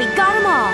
We got them all.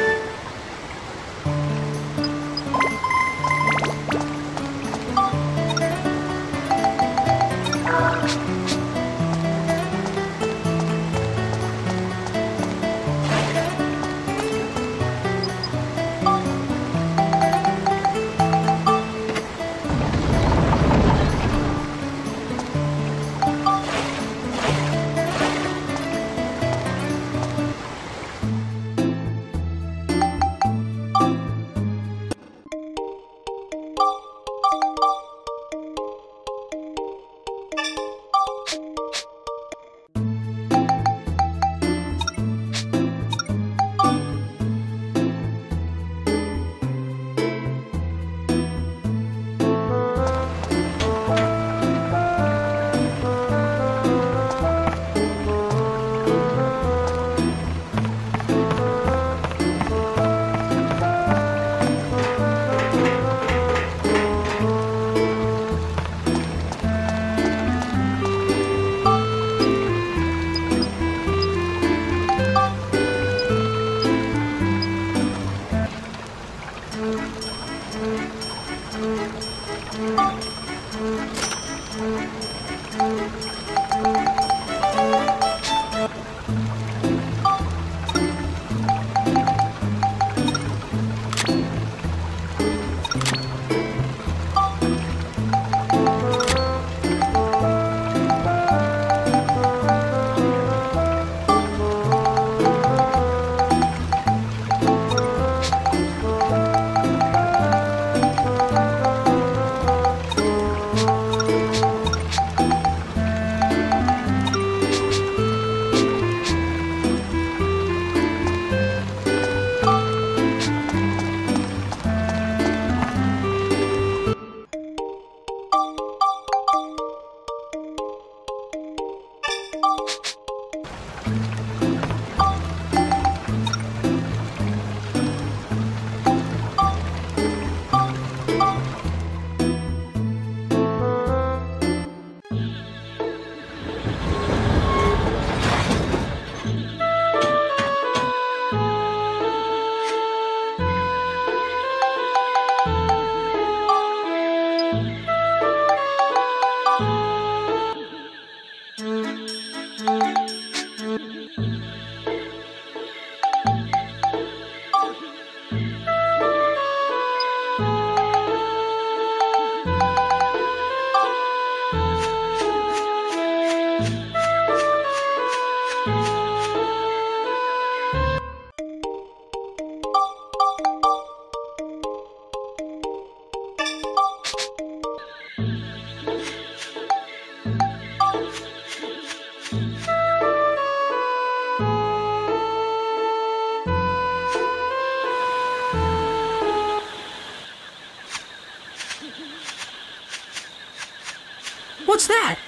What's that?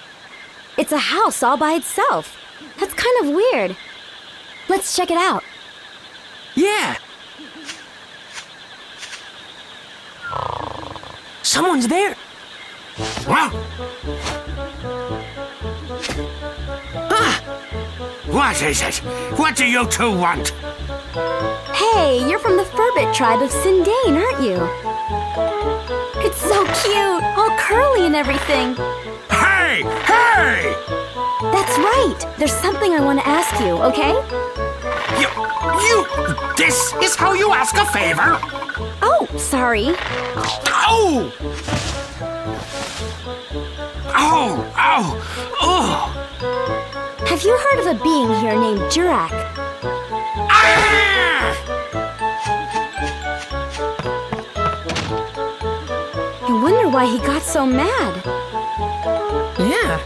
It's a house all by itself. That's kind of weird. Let's check it out. Yeah. Someone's there. What? Ah! What is it? What do you two want? Hey, you're from the Furbit tribe of Sindane, aren't you? It's so cute, all curly and everything. Hey! Hey! That's right. There's something I want to ask you, okay? This is how you ask a favor? Oh, sorry. Oh! Oh! Oh! Oh! Have you heard of a being here named Jurak? Ah! I wonder why he got so mad. Yeah.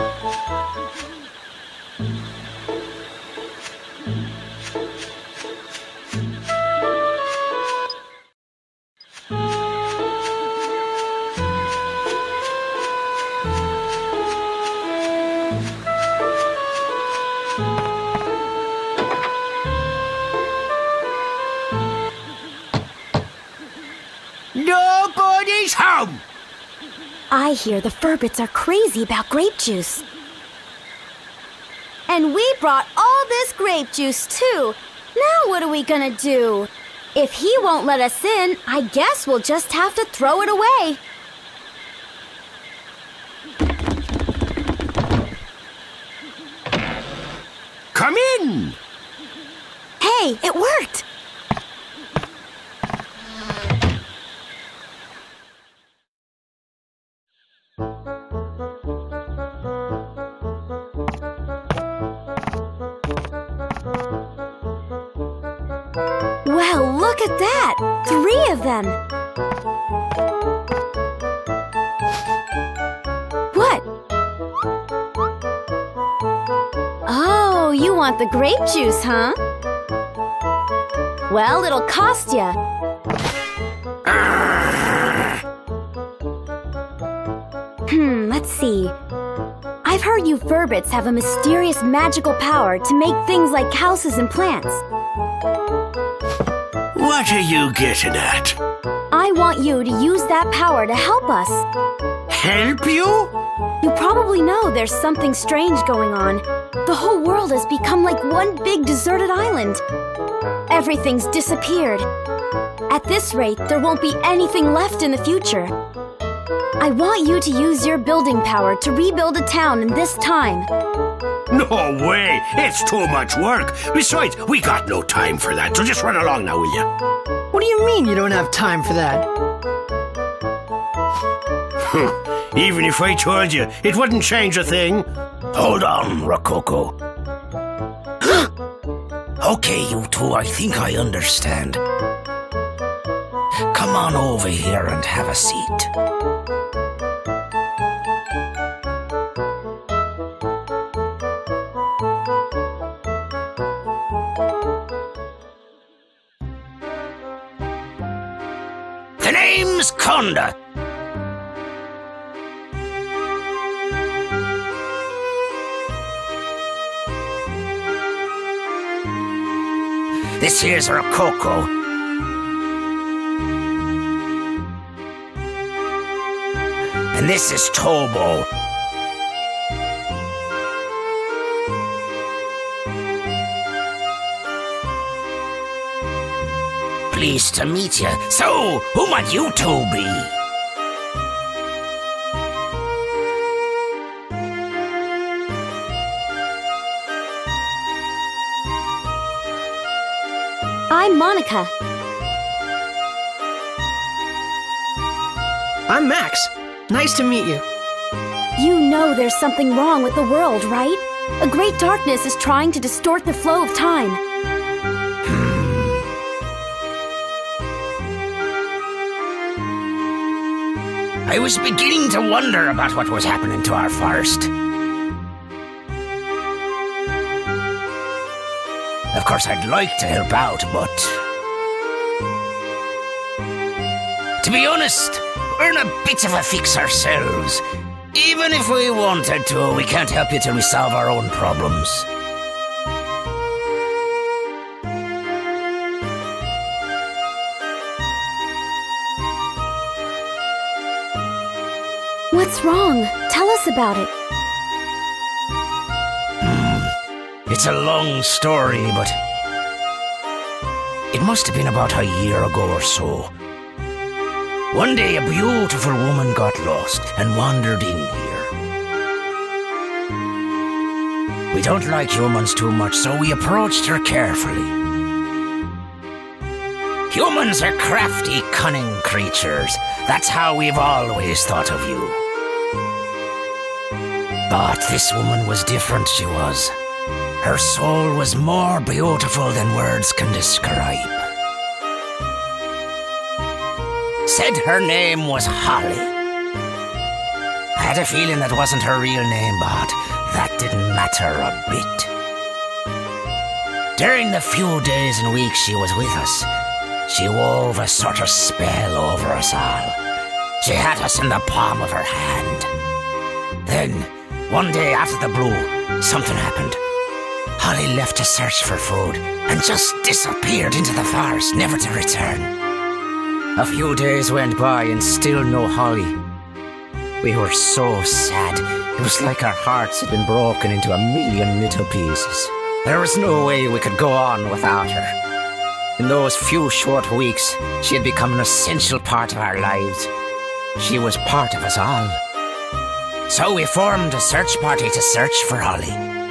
Nobody's home! I hear the Furbits are crazy about grape juice. And we brought all this grape juice, too. Now what are we gonna do? If he won't let us in, I guess we'll just have to throw it away. Come in! Hey, it worked! Well, look at that! 3 of them! What? Oh, you want the grape juice, huh? Well, it'll cost ya. Let's see. I've heard you Furbits have a mysterious magical power to make things like houses and plants. What are you getting at? I want you to use that power to help us. Help you? You probably know there's something strange going on. The whole world has become like one big deserted island. Everything's disappeared. At this rate, there won't be anything left in the future. I want you to use your building power to rebuild a town in this time. No way! It's too much work. Besides, we got no time for that, so just run along now, will you? What do you mean you don't have time for that? Even if I told you, it wouldn't change a thing. Hold on, Rococo. Okay, you two, I think I understand. Come on over here and have a seat. The name's Conda. This here's Rococo. And this is Tobo. Pleased to meet you. So, who might you two be? I'm Monica. I'm Max. Nice to meet you. You know there's something wrong with the world, right? A great darkness is trying to distort the flow of time. I was beginning to wonder about what was happening to our forest. Of course, I'd like to help out, but... to be honest, we're in a bit of a fix ourselves. Even if we wanted to, we can't help you till we solve our own problems. What's wrong? Tell us about it. It's a long story, but... it must have been about a year ago or so. One day, a beautiful woman got lost and wandered in here. We don't like humans too much, so we approached her carefully. Humans are crafty, cunning creatures. That's how we've always thought of you. But this woman was different, she was. Her soul was more beautiful than words can describe. Said her name was Holly. I had a feeling that wasn't her real name, but that didn't matter a bit. During the few days and weeks she was with us, she wove a sort of spell over us all. She had us in the palm of her hand. Then, one day out of the blue, something happened. Holly left to search for food and just disappeared into the forest, never to return. A few days went by and still no Holly. We were so sad. It was like our hearts had been broken into a million little pieces. There was no way we could go on without her. In those few short weeks, she had become an essential part of our lives. She was part of us all. So we formed a search party to search for Holly.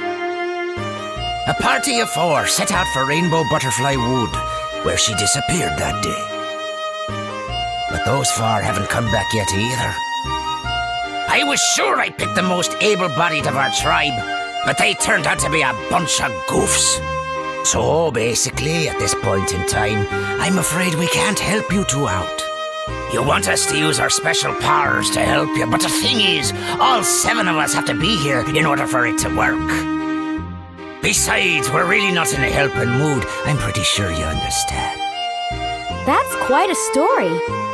A party of 4 set out for Rainbow Butterfly Wood, where she disappeared that day. But those 4 haven't come back yet either. I was sure I picked the most able-bodied of our tribe, but they turned out to be a bunch of goofs. So basically, at this point in time, I'm afraid we can't help you 2 out. You want us to use our special powers to help you, but the thing is, all 7 of us have to be here in order for it to work. Besides, we're really not in a helping mood. I'm pretty sure you understand. That's quite a story.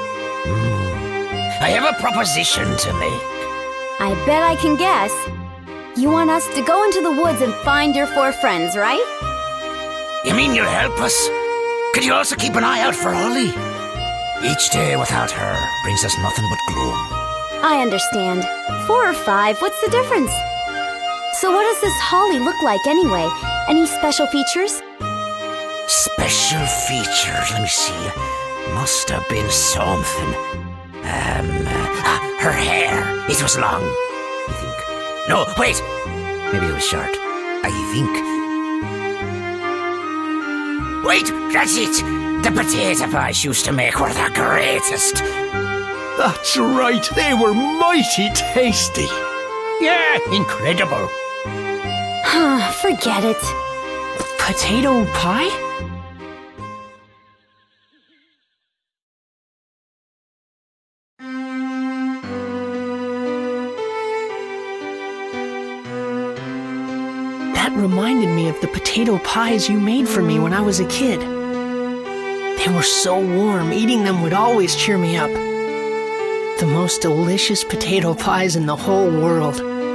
I have a proposition to make. I bet I can guess. You want us to go into the woods and find your 4 friends, right? You mean you'll help us? Could you also keep an eye out for Holly? Each day without her brings us nothing but gloom. I understand. 4 or 5, what's the difference? So what does this Holly look like anyway? Any special features? Special features? Let me see. Must have been something. Her hair. It was long, I think. No, wait. Maybe it was short. I think. Wait, that's it. The potato pies she used to make were the greatest. That's right, they were mighty tasty. Yeah, incredible. Forget it. Potato pie? That reminded me of the potato pies you made for me when I was a kid. They were so warm, eating them would always cheer me up. The most delicious potato pies in the whole world.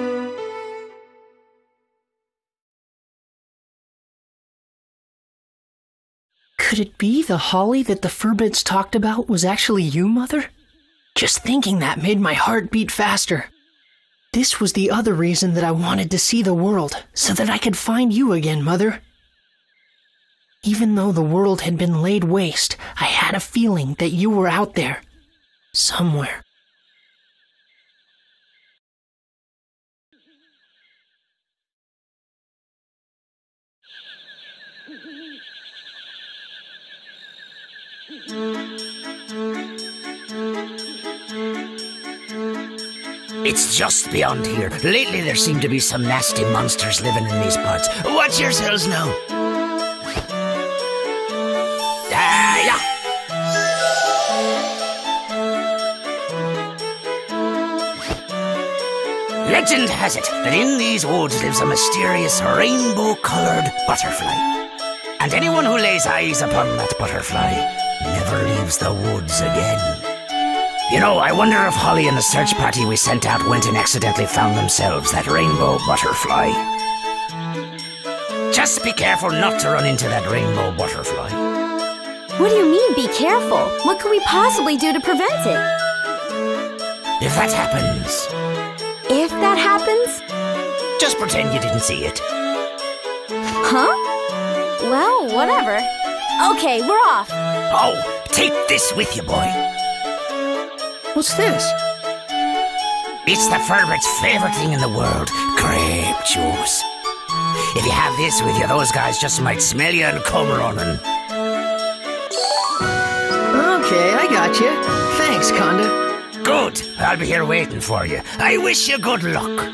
Could it be the Holly that the Furbits talked about was actually you, Mother? Just thinking that made my heart beat faster. This was the other reason that I wanted to see the world, so that I could find you again, Mother. Even though the world had been laid waste, I had a feeling that you were out there, somewhere. It's just beyond here. Lately there seem to be some nasty monsters living in these parts. Watch yourselves now. Yeah. Legend has it that in these woods lives a mysterious rainbow-coloured butterfly. And anyone who lays eyes upon that butterfly never leaves the woods again. You know, I wonder if Holly and the search party we sent out went and accidentally found themselves that rainbow butterfly. Just be careful not to run into that rainbow butterfly. What do you mean, be careful? What could we possibly do to prevent it? If that happens... If that happens? Just pretend you didn't see it. Huh? Well, whatever. Okay, we're off. Oh, take this with you, boy. What's this? It's the Furbits' favorite thing in the world, grape juice. If you have this with you, those guys just might smell you and come running. Okay, I got you. Thanks, Conda. Good. I'll be here waiting for you. I wish you good luck.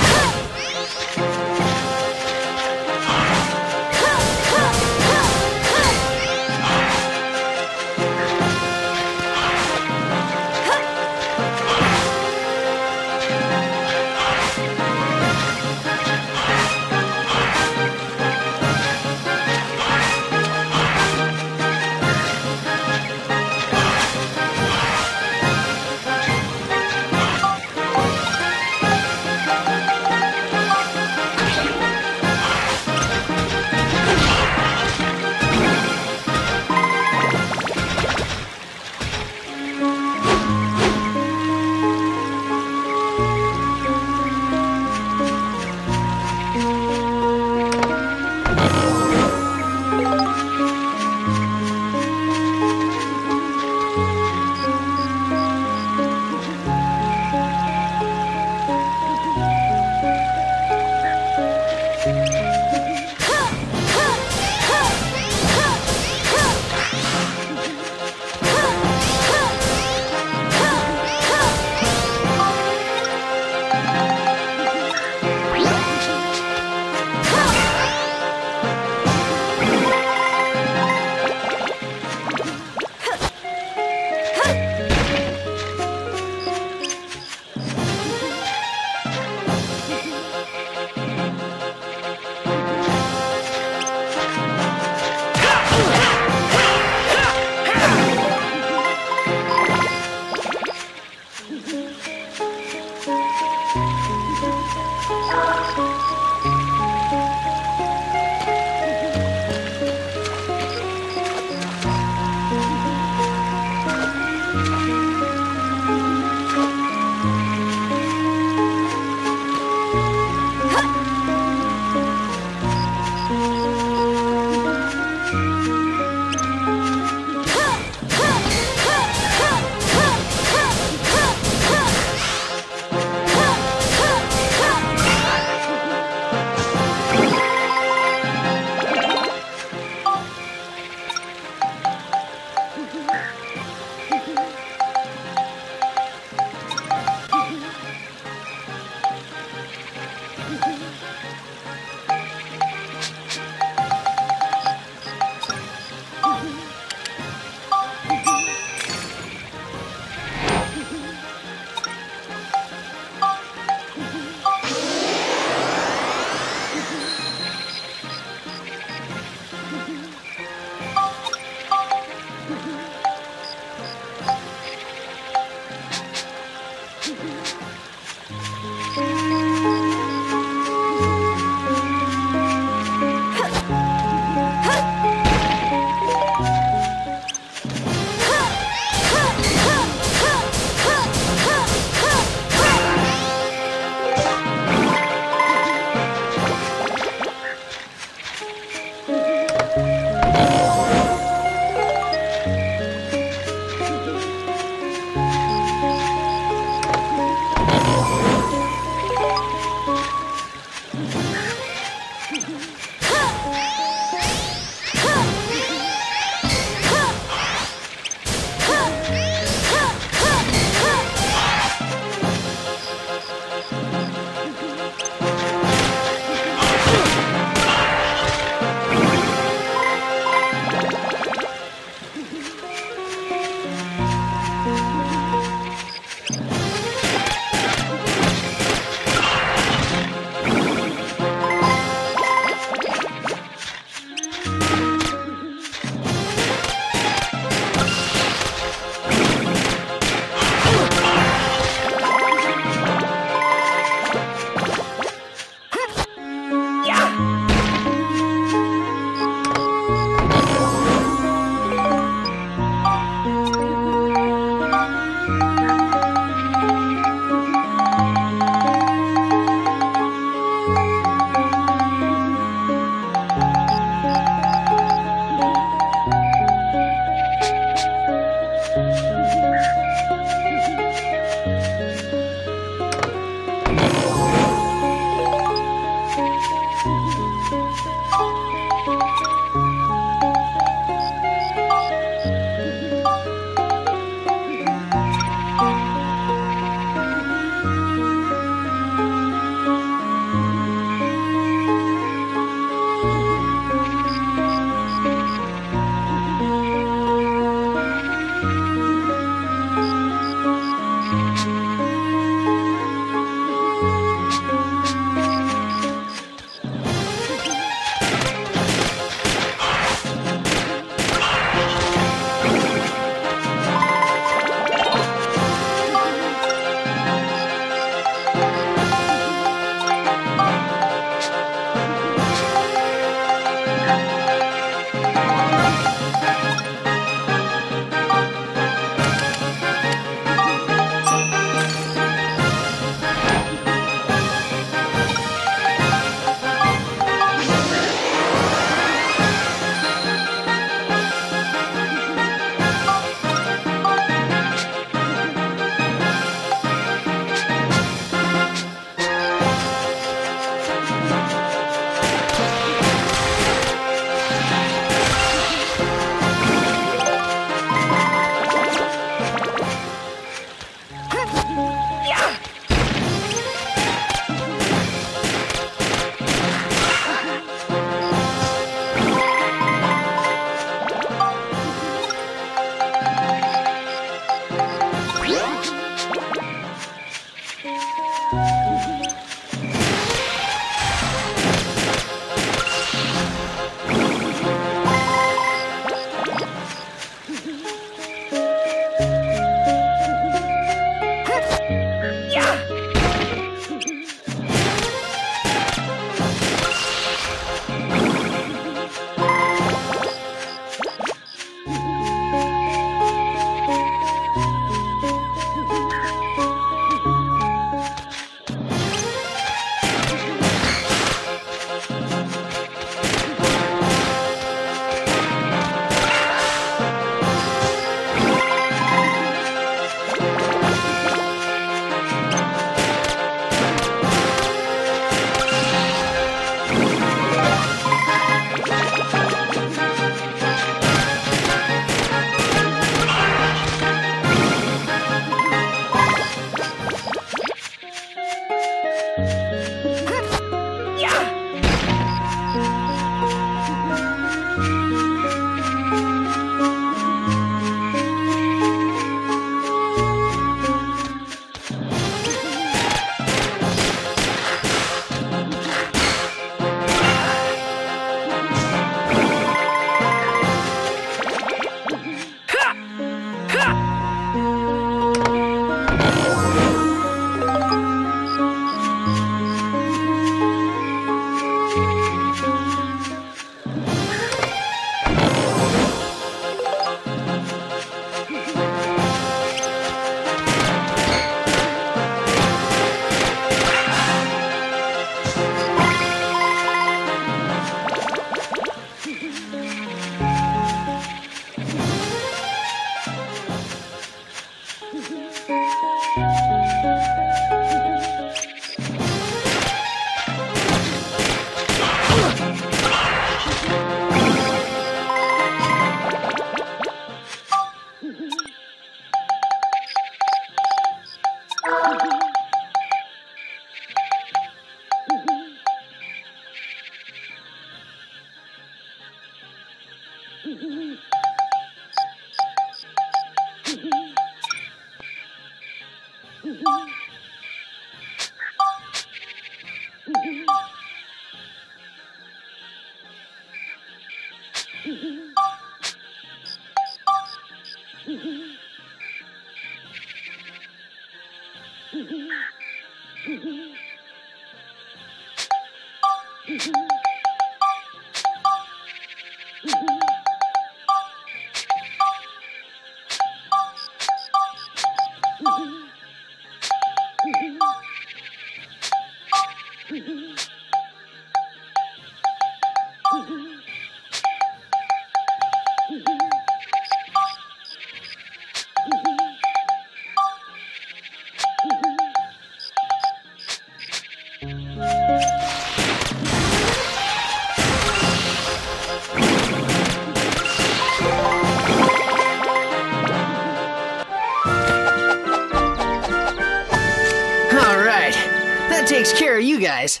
Alright, that takes care of you guys.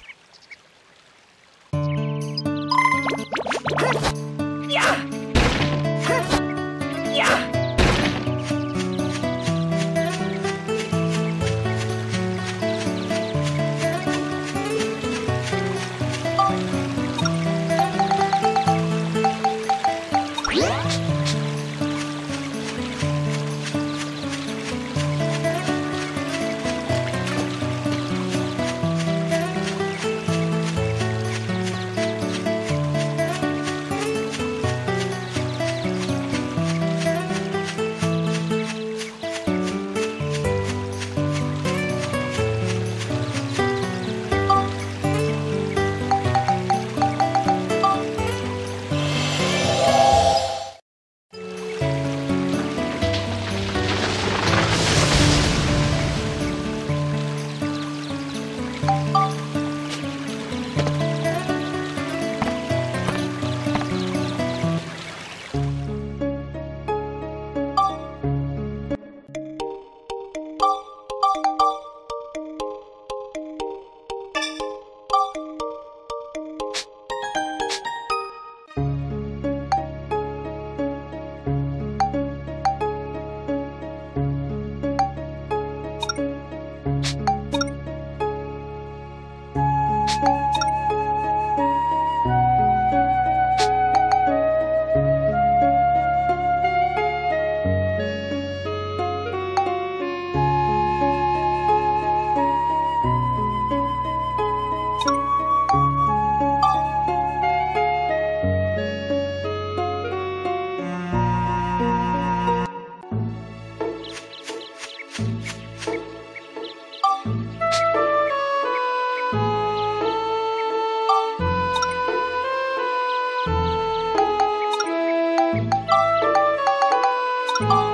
you